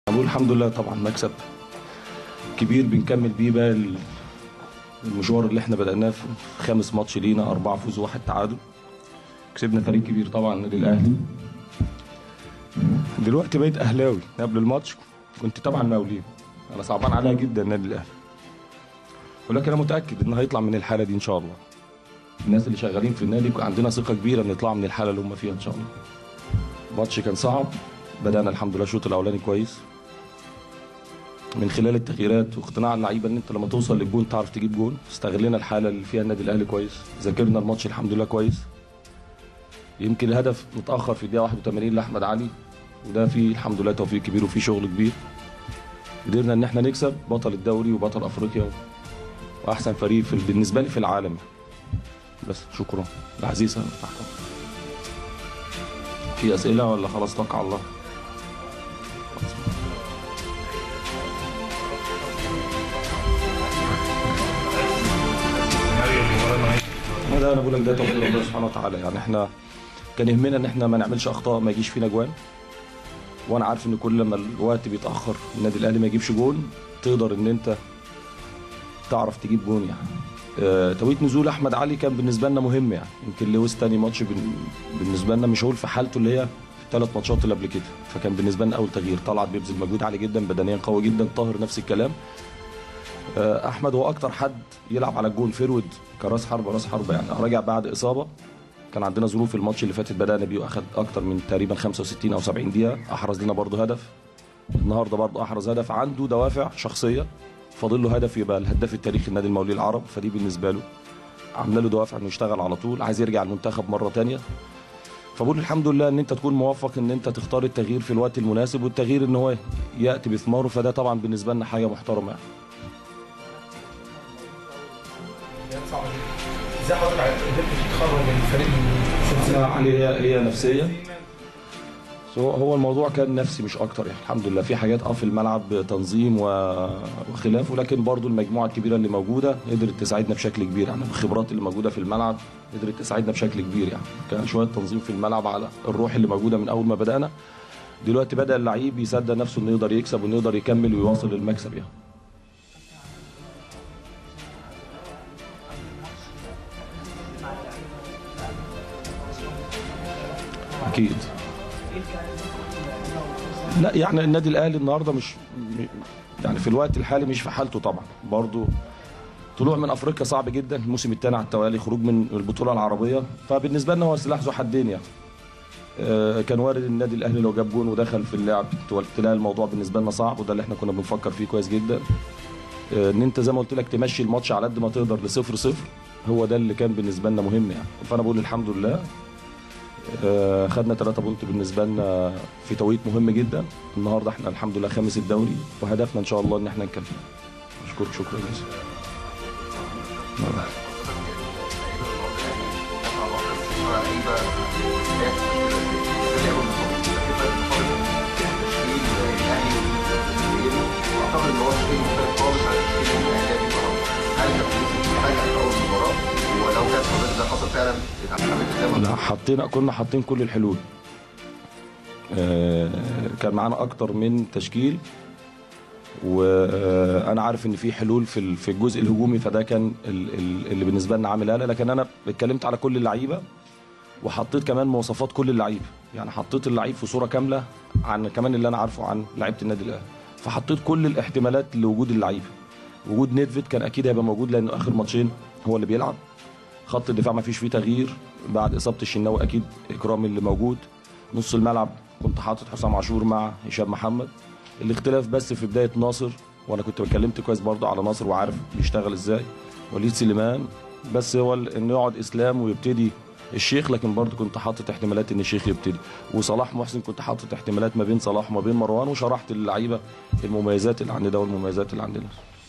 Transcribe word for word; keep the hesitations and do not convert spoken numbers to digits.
بقول الحمد لله طبعا مكسب كبير بنكمل بيه بقى المشوار اللي احنا بدأناه في خامس ماتش لينا، أربعة فوز وواحد تعادل. كسبنا فريق كبير طبعا النادي الأهلي. دلوقتي بقيت أهلاوي، قبل الماتش كنت طبعا مولين، أنا صعبان عليا جدا النادي الأهلي، ولكن أنا متأكد إنه هيطلع من الحالة دي إن شاء الله. الناس اللي شغالين في النادي عندنا ثقة كبيرة إن نطلع من الحالة اللي هم فيها إن شاء الله. الماتش كان صعب، بدأنا الحمد لله الشوط الأولاني كويس من خلال التغييرات واقتناع اللعيبه ان انت لما توصل للجون تعرف تجيب جون. استغلنا الحاله اللي فيها النادي الاهلي كويس، ذاكرنا الماتش الحمد لله كويس. يمكن الهدف متاخر في الدقيقه واحد وثمانين لاحمد علي، وده فيه الحمد لله توفيق كبير وفيه شغل كبير. قدرنا ان احنا نكسب بطل الدوري وبطل افريقيا واحسن فريق في بالنسبه لي في العالم. بس شكرا العزيز. في اسئله ولا خلاص توكل على الله؟ ده انا بقول لك ده توفيق ربنا سبحانه وتعالى. يعني احنا كان يهمنا ان احنا ما نعملش اخطاء، ما يجيش فينا جوان، وانا عارف ان كل لما الوقت بيتاخر النادي الاهلي ما يجيبش جون تقدر ان انت تعرف تجيب جون. يعني اه توقيت نزول احمد علي كان بالنسبه لنا مهم، يعني يمكن لويس تاني ماتش بالنسبه لنا مش هقول في حالته اللي هي الثلاث ماتشات اللي قبل كده، فكان بالنسبه لنا اول تغيير. طلعت بيبذل مجهود عالي جدا، بدنيا قوي جدا. طاهر نفس الكلام. احمد هو اكتر حد يلعب على الجون فيرود كراس حربه، راس حربه يعني. راجع بعد اصابه، كان عندنا ظروف الماتش اللي فاتت بدانا بيه واخد اكتر من تقريبا خمسة وستين او سبعين دقيقه. احرز لنا برضه هدف النهارده، برضه احرز هدف. عنده دوافع شخصيه، فاضل له هدف يبقى الهداف التاريخي النادي المقاولين العرب، فدي بالنسبه له عامله له دوافع انه يشتغل على طول، عايز يرجع المنتخب مره ثانيه. فبقول الحمد لله ان انت تكون موفق ان انت تختار التغيير في الوقت المناسب، والتغيير ان هو ياتي بثماره، فده طبعا بالنسبه لنا حاجه محترمه يعني. ازاي حضرتك قدرت تتخرج من الفريق من علي؟ هي هي نفسيه. هو الموضوع كان نفسي مش اكتر يعني. الحمد لله في حاجات اه في الملعب تنظيم وخلافه، لكن برضو المجموعه الكبيره اللي موجوده قدرت تساعدنا بشكل كبير. يعني الخبرات اللي موجوده في الملعب قدرت تساعدنا بشكل كبير. يعني كان شويه تنظيم في الملعب على الروح اللي موجوده من اول ما بدانا. دلوقتي بدا اللعيب يصدق نفسه انه يقدر يكسب وانه يقدر يكمل ويواصل للمكسب يعني. اكيد. لا يعني النادي الاهلي النهارده مش يعني في الوقت الحالي مش في حالته طبعا. برضو طلوع من افريقيا صعب جدا، الموسم الثاني على التوالي، خروج من البطوله العربيه، فبالنسبه لنا هو سلاح ذو حدين يعني. آه كان وارد النادي الاهلي لو جاب جون ودخل في اللعب تلاقي الموضوع بالنسبه لنا صعب، وده اللي احنا كنا بنفكر فيه كويس جدا. آه ان انت زي ما قلت لك تمشي الماتش على قد ما تقدر لصفر صفر، هو ده اللي كان بالنسبه لنا مهم يعني. فانا بقول الحمد لله آه خدنا ثلاثة بونت بالنسبه لنا في توقيت مهم جدا. النهارده احنا الحمد لله خامس الدوري، وهدفنا ان شاء الله ان احنا نكمل. اشكرك شكرا جزيلا. ولو كانت حضرتك ده حصل فعلا اتعاملت ازاي؟ لا حطينا كنا حاطين كل الحلول. آه كان معانا اكتر من تشكيل، وانا عارف ان في حلول في في الجزء الهجومي، فده كان اللي بالنسبه لنا عامل قلق. لكن انا اتكلمت على كل اللعيبه، وحطيت كمان مواصفات كل اللعيبه. يعني حطيت اللعيب في صوره كامله عن كمان اللي انا عارفه عن لعيبه النادي الاهلي، فحطيت كل الاحتمالات لوجود اللعيبه. وجود نيدفيد كان اكيد هيبقى موجود لانه اخر ماتشين هو اللي بيلعب. خط الدفاع ما فيش فيه تغيير بعد اصابه الشناوي، اكيد اكرامي اللي موجود. نص الملعب كنت حاطط حسام عاشور مع هشام محمد. الاختلاف بس في بدايه ناصر، وانا كنت اتكلمت كويس برضه على ناصر وعارف بيشتغل ازاي. وليد سليمان بس هو انه يقعد اسلام ويبتدي الشيخ، لكن برضه كنت حاطط احتمالات ان الشيخ يبتدي. وصلاح محسن كنت حاطط احتمالات ما بين صلاح وما بين مروان، وشرحت للعيبه المميزات اللي عندنا والمميزات اللي عندنا.